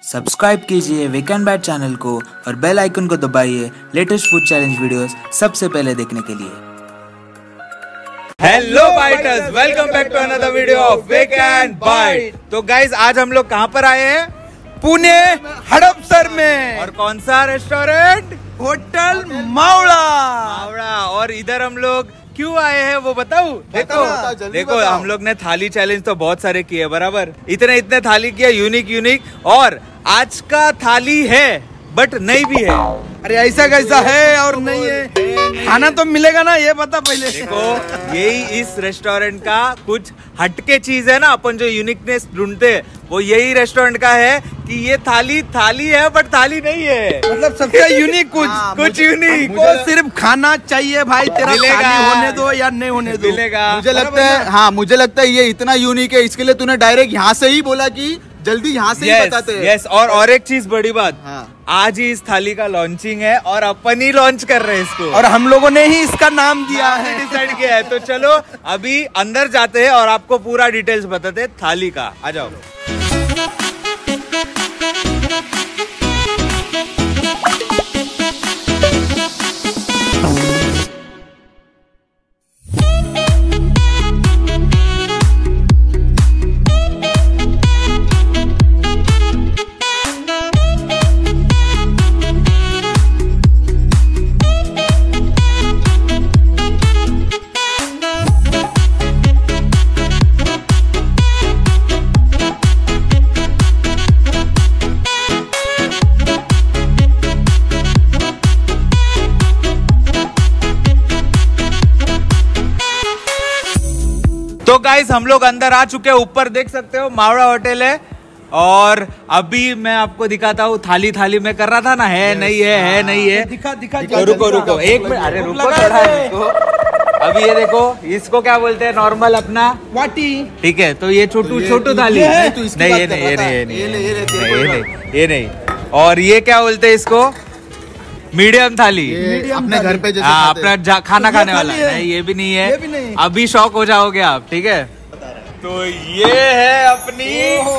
Subscribe कीजिए weekend bat channel को और बेल आइकन को दबाइए लेटेस्ट फूड चैलेंज वीडियोस सबसे पहले देखने के लिए। Hello biters, welcome back to another video of weekend bite. तो गाइज आज हम लोग कहाँ पर आए हैं? पुणे हड़पसर में। और कौन सा रेस्टोरेंट? होटल मावड़ा। और इधर हम लोग क्यों आए हैं वो बताऊं? देखो हम लोग ने थाली चैलेंज तो बहुत सारे किए, बराबर इतने थाली किया, यूनिक। और आज का थाली है बट नहीं भी है। अरे ऐसा कैसा है और नहीं है? खाना तो मिलेगा ना, ये बता पहले। देखो यही इस रेस्टोरेंट का कुछ हटके चीज है ना, अपन जो यूनिकनेस ढूंढते हैं वो यही रेस्टोरेंट का है कि ये थाली है बट थाली नहीं है। मतलब सबसे यूनिक कुछ यूनिक। वो सिर्फ खाना चाहिए भाई, तेरा थाली होने दो या नहीं होने दो मिलेगा। मुझे लगता है ये इतना यूनिक है, इसके लिए तूने डायरेक्ट यहाँ से ही बोला कि जल्दी यहाँ से ही बताते हैं। यस, और एक चीज बड़ी बात, आज ही इस थाली का लॉन्चिंग है और अपन ही लॉन्च कर रहे हैं इसको, और हम लोगों ने ही इसका नाम दिया है, डिसाइड किया है। तो चलो अभी अंदर जाते हैं और आपको पूरा डिटेल्स बताते हैं थाली का। आ जाओ। तो गाइस हम लोग अंदर आ चुके हैं, ऊपर देख सकते हो मावड़ा होटल है। और अभी मैं आपको दिखाता हूँ थाली में कर रहा था ना, है नहीं है। दिखा रुको एक मिनट, अरे रुको थोड़ा। अभी ये देखो, इसको क्या बोलते हैं नॉर्मल अपना वाटी, ठीक है। तो ये छोटू थाली ये नहीं। और ये क्या बोलते हैं इसको? मीडियम थाली। अपने घर पे जैसे अपना खाना खाने वाला नहीं, ये भी नहीं है। अभी शौक हो जाओगे आप, ठीक है। तो ये है अपनी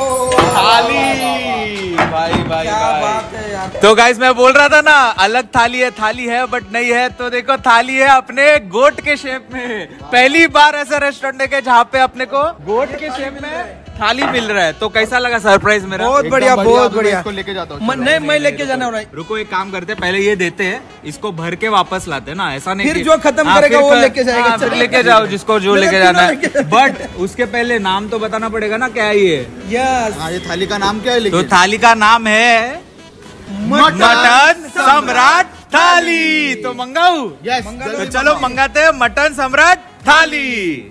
थाली। भाई बात है यार। तो गाइस मैं बोल रहा था ना, अलग थाली है बट नहीं है। तो देखो थाली है अपने गोट के शेप में। पहली बार ऐसा रेस्टोरेंट है जहाँ पे अपने को गोट के शेप में थाली मिल रहा है। तो कैसा लगा सरप्राइज मेरा? बहुत बढ़िया। इसको लेके जाता हूँ। नहीं, मैं लेके जाना वाला। रुको एक काम करते, पहले ये देते हैं, इसको भर के वापस लाते हैं ना, ऐसा नहीं फिर जो खत्म करेगा वो लेके जाएगा। फिर लेके जाओ जिसको जो लेके जाना है। बट उसके पहले नाम तो बताना पड़ेगा ना, क्या है ये? यस, ये थाली का नाम क्या है? तो थाली का नाम है मटन सम्राट थाली। तो मंगाऊ? तो चलो मंगाते हैं मटन सम्राट थाली।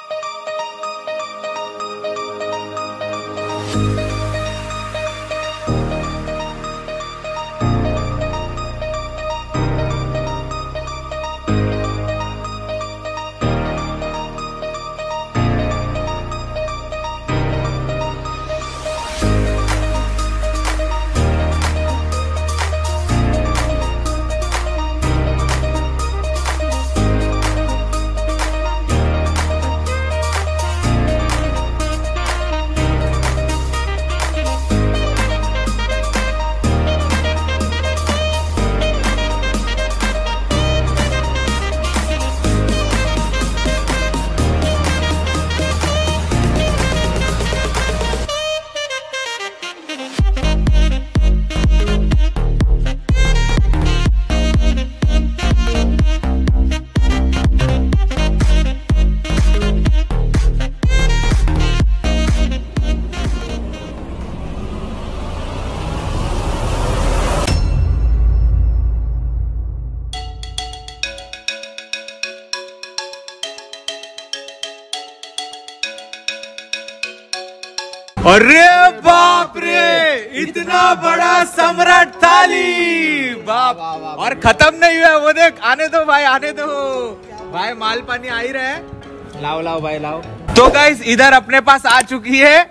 अरे बाप रे, इतना बड़ा सम्राट थाली, बाप। और खत्म नहीं हुआ, वो देख। आने दो भाई, आने दो भाई, माल पानी आ ही रहे हैं। लाओ भाई लाओ। तो गाइस इधर अपने पास आ चुकी है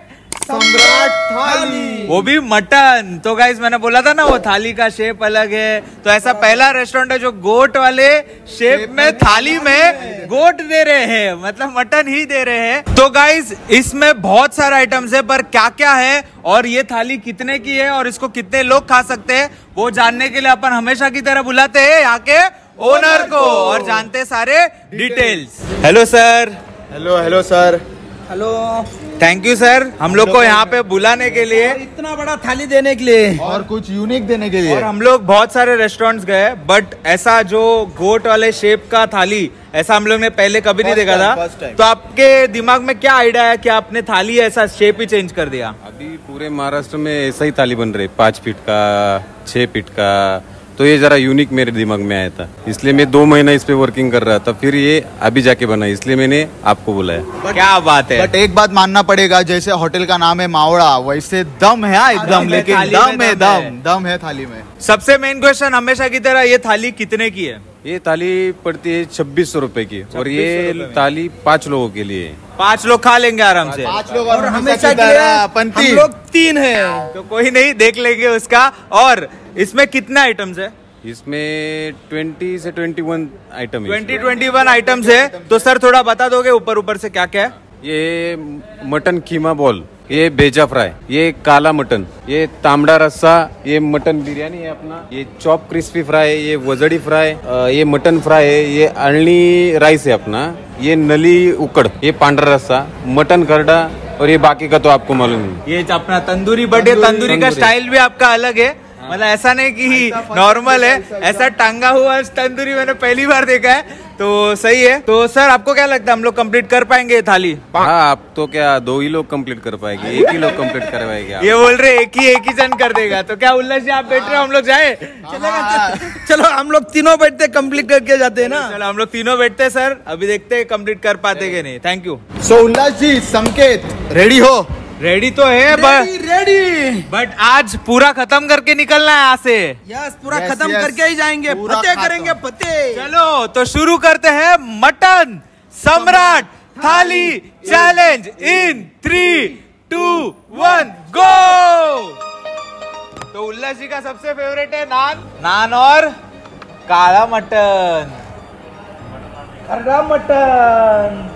सम्राट थाली, वो भी मटन। तो गाइस मैंने बोला था ना वो थाली का शेप अलग है, तो ऐसा पहला रेस्टोरेंट है जो गोट वाले शेप में थाली में गोट दे रहे हैं, मतलब मटन ही दे रहे हैं। तो गाइस इसमें बहुत सारे आइटम्स है, पर क्या क्या है और ये थाली कितने की है और इसको कितने लोग खा सकते हैं वो जानने के लिए अपन हमेशा की तरह बुलाते हैं यहाँ के ओनर को और जानते हैं सारे details. Hello sir. Hello sir. Hello, thank you sir हम लोग को यहाँ पे बुलाने के लिए, इतना बड़ा थाली देने के लिए और कुछ यूनिक देने के लिए। और हम लोग बहुत सारे रेस्टोरेंट्स गए, बट ऐसा जो गोट वाले शेप का थाली ऐसा हम लोग ने पहले कभी नहीं देखा था। तो आपके दिमाग में क्या आइडिया है कि आपने थाली ऐसा शेप ही चेंज कर दिया? अभी पूरे महाराष्ट्र में ऐसा ही थाली बन रही, 5 फीट का, 6 फीट का, तो ये जरा यूनिक मेरे दिमाग में आया था, इसलिए मैं 2 महीना इस पे वर्किंग कर रहा था, फिर ये अभी जाके बना, इसलिए मैंने आपको बुलाया। क्या बात है। बट एक बात मानना पड़ेगा, जैसे होटल का नाम है मावड़ा, वैसे दम है एकदम, लेकिन दम है थाली में। सबसे मेन क्वेश्चन हमेशा की तरह, ये थाली कितने की है? ये थाली पड़ती है 2600 रुपए की, और ये थाली 5 लोगों के लिए है। 5 लोग खा लेंगे आराम से। 5 लोग और हमेशा हम लोग 3 हैं, तो कोई नहीं, देख लेंगे उसका। और इसमें कितने आइटम्स है? इसमें 20 से 21 आइटम है। 21 आइटम्स है। तो सर थोड़ा बता दोगे ऊपर से क्या क्या है? ये मटन कीमा बॉल, ये बेजा फ्राई, ये काला मटन, ये तांबड़ा रस्सा, ये मटन बिरयानी है अपना, ये चॉप क्रिस्पी फ्राई, ये वजड़ी फ्राई, ये मटन फ्राई है, ये अळणी राइस है अपना, ये नली उकड़, ये पांडरा रस्सा, मटन खरडा, और ये बाकी का तो आपको मालूम है। ये अपना तंदूरी, बट ये तंदूरी का स्टाइल भी आपका अलग है, मतलब ऐसा नहीं कि नॉर्मल है, ऐसा टांगा हुआ तंदूरी मैंने पहली बार देखा है, तो सही है। तो सर आपको क्या लगता है हम लोग कंप्लीट कर पाएंगे ये थाली? हाँ, आप तो क्या 2 ही लोग कंप्लीट कर पाएंगे, 1 ही लोग कंप्लीट कर पाएंगे। ये बोल रहे एक ही जन कर देगा, तो क्या उल्लास जी आप बैठ रहे हो, हम लोग जाए? चलो हम लोग तीनों बैठते कंप्लीट करके जाते हैं ना। चलो हम लोग तीनों बैठते हैं सर, अभी देखते हैं कंप्लीट कर पाते कि नहीं। Thank you. सो उल्लास जी, संकेत रेडी हो? रेडी तो है, बट आज पूरा खत्म करके निकलना है यहाँ से। यस, पूरा खत्म करके ही जाएंगे, फतेह करेंगे, फतेह। चलो तो शुरू करते हैं मटन सम्राट थाली चैलेंज इन 3, 2, 1 गो। तो उल्लास जी का सबसे फेवरेट है नान और काला मटन, खरडा मटन,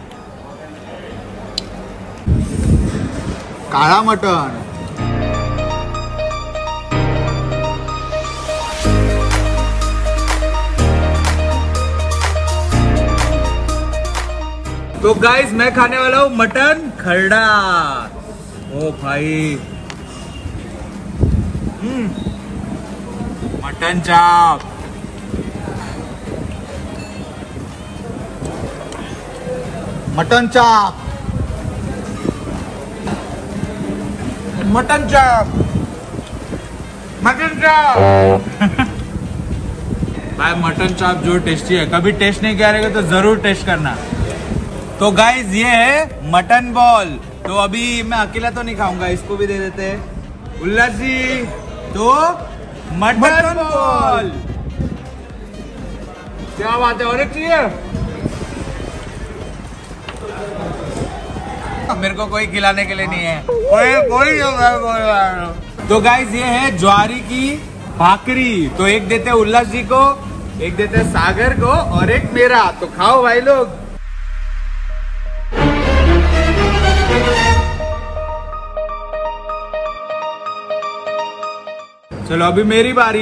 काला मटन। तो गाइस मैं खाने वाला हूँ मटन खरडा। ओ भाई, मटन चाप, मटन चाप, मटन चाप, मटन चाप। भाई मटन चाप जो टेस्टी है, कभी टेस्ट नहीं किया रहेगा तो जरूर टेस्ट करना। तो गाइस ये है मटन बॉल, तो अभी मैं अकेला तो नहीं खाऊंगा, इसको भी दे देते हैं उल्लास जी। तो मटन बॉल, क्या बात है, और एक चाहिए? मेरे को कोई खिलाने के लिए नहीं है, कोई। तो गाइस ये है ज्वारी की भाकरी, तो एक देते हैं उल्लास जी को, एक देते हैं सागर को, और एक मेरा। तो खाओ भाई लोग। चलो अभी मेरी बारी।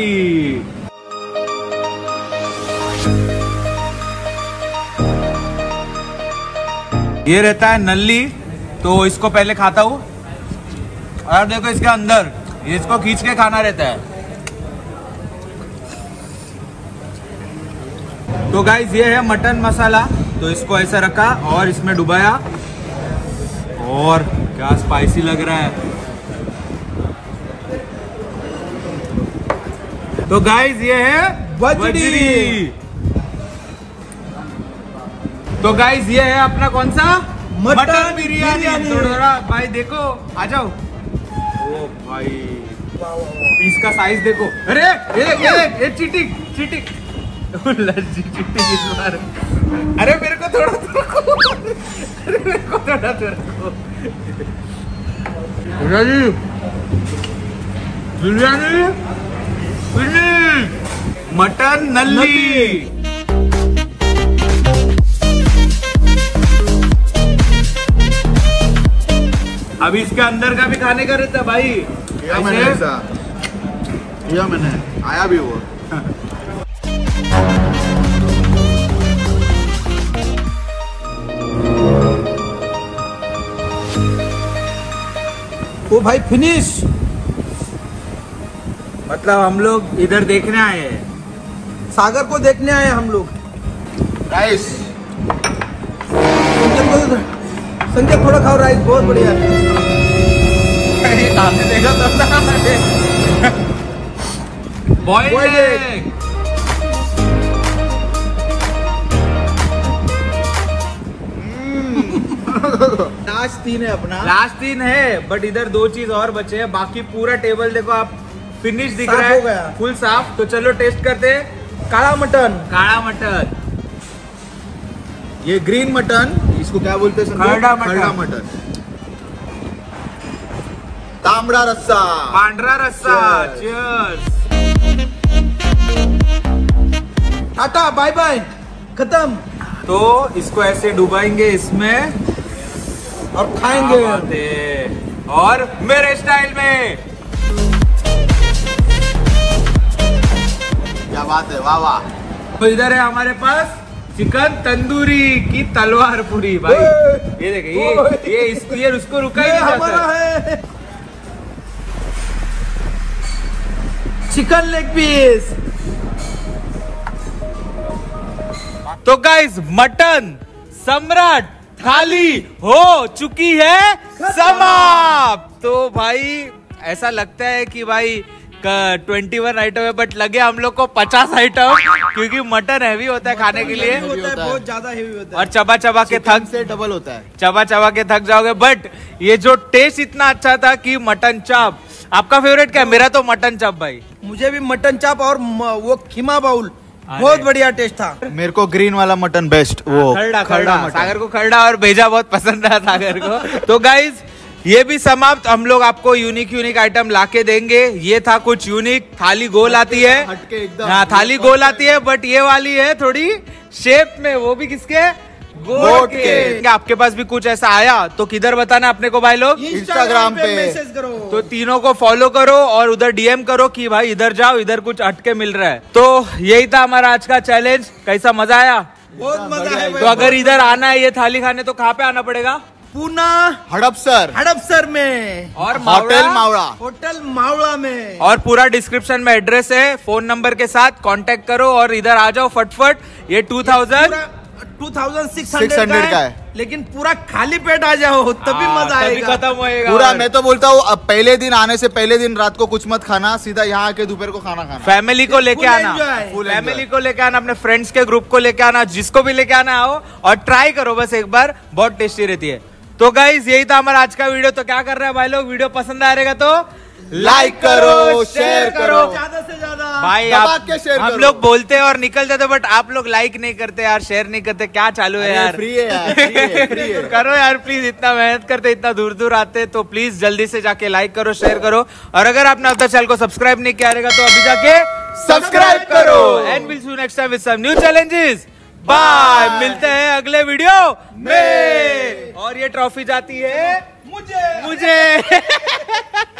ये रहता है नल्ली, तो इसको पहले खाता हूँ, और देखो इसके अंदर इसको खींच के खाना रहता है। तो गाइस ये है मटन मसाला, तो इसको ऐसा रखा और इसमें डुबाया, और क्या स्पाइसी लग रहा है। तो गाइस ये है वजड़ी। तो गाइस ये है अपना कौन सा मटन बिरयानी। थोड़ा भाई देखो, आ जाओ। ओ भाई पीस का साइज देखो, अरे ये चीटिंग चीटिंग इस बार। अरे मेरे को थोड़ा, अरे मेरे को थोड़ा बिरयानी मटन नल्ली। अभी इसके अंदर का भी खाने का रहता है भाई। मैंने आया भी वो। ओ भाई फिनिश। मतलब हम लोग इधर देखने आए हैं, सागर को देखने आए हम लोग। राइस संजय थोड़ा खाओ, राइस बहुत बढ़िया है। देखा बॉइल्ड एग। लास्ट 3 है अपना। लास्ट 3 है, बट इधर 2 चीज और बचे हैं। बाकी पूरा टेबल देखो आप, फिनिश दिख साफ रहा हो है, गया। फुल साफ। तो चलो टेस्ट करते हैं। काला मटन, काला मटन, ये ग्रीन मटन, इसको क्या बोलते हैं? खरडा मटन। खरडा मटन। तांबड़ा रस्सा, पांढरा रस्सा। चीयर्स। टाटा बाय बाय, खत्म। तो इसको ऐसे डुबाएंगे इसमें और खाएंगे। क्या बात है। और मेरे स्टाइल में। क्या बात है, वाह वाह। तो इधर है हमारे पास चिकन तंदूरी की तलवार पूरी भाई। ये देखिए, ये उसको रुका ही ये नहीं हमारा जाता है। है चिकन लेग पीस। तो गाइस, मटन सम्राट थाली हो चुकी है समाप्त। तो भाई ऐसा लगता है कि भाई 21 आइटम है, बट लगे हम लोग को 50 आइटम, क्योंकि मटन हैवी होता है खाने के लिए। होता है, बहुत ज्यादा हेवी होता है। और चबा चबा के थक से डबल होता है। चबा चबा के थक जाओगे। बट ये जो टेस्ट इतना अच्छा था कि मटन चाप। आपका फेवरेट क्या है? मेरा तो मटन चाप भाई। मुझे भी मटन चाप और वो खीमा बाउल बहुत बढ़िया टेस्ट था। मेरे को ग्रीन वाला मटन बेस्ट, वो खरड़ा मटन। सागर को खरड़ा और भेजा बहुत पसंद है सागर को। तो गाइज, ये भी समाप्त। हम लोग आपको यूनिक आइटम लाके देंगे। ये था कुछ यूनिक। थाली गोल आती है, हटके एकदम। हाँ थाली गोल आती है, बट ये वाली है थोड़ी शेप में, वो भी किसके? गोट के। क्या आपके पास भी कुछ ऐसा आया तो किधर बताना अपने को भाई लोग? इंस्टाग्राम पे मैसेज करो। तो तीनों को फॉलो करो और उधर डीएम करो कि भाई इधर जाओ, इधर कुछ हटके मिल रहा है। तो यही था हमारा आज का चैलेंज। कैसा मजा आया? बहुत मजा है। तो अगर इधर आना है ये थाली खाने, तो कहाँ पे आना पड़ेगा? पूना हड़पसर में और होटल मावड़ा। होटल मावड़ा में। और पूरा डिस्क्रिप्शन में एड्रेस है, फोन नंबर के साथ कांटेक्ट करो और इधर आ जाओ फटफट। ये 2600 का है, लेकिन पूरा खाली पेट आ जाओ तभी मजा आएगा। खत्म होएगा पूरा। मैं तो बोलता हूँ अब पहले दिन आने से पहले दिन रात को कुछ मत खाना, सीधा यहाँ आके दोपहर को खाना खाना। फैमिली को लेके Full आना, enjoy। फैमिली को लेके आना, अपने फ्रेंड्स के ग्रुप को लेके आना, जिसको भी लेके आना आओ और ट्राई करो बस एक बार, बहुत टेस्टी रहती है। तो गाइज, यही था हमारा आज का वीडियो। तो क्या कर रहे हैं भाई लोग? वीडियो पसंद आ रहेगा तो लाइक करो, शेयर करो, ज्यादा से ज्यादा भाई। दबा आप के शेयर हम करो। लोग बोलते हैं और निकल जाते, बट आप लोग लाइक नहीं करते यार, शेयर नहीं करते। क्या चालू है यार? फ्री है यार, फ्री है। करो यार प्लीज। इतना मेहनत करते, इतना दूर दूर आते, तो प्लीज जल्दी से जाके लाइक करो, शेयर करो। और अगर आपने अब तक चैनल को सब्सक्राइब नहीं किया रहेगा तो अभी जाके सब्सक्राइब करो। And will see you next time with some new challenges. Bye. मिलते हैं अगले वीडियो में। और ये ट्रॉफी जाती है मुझे।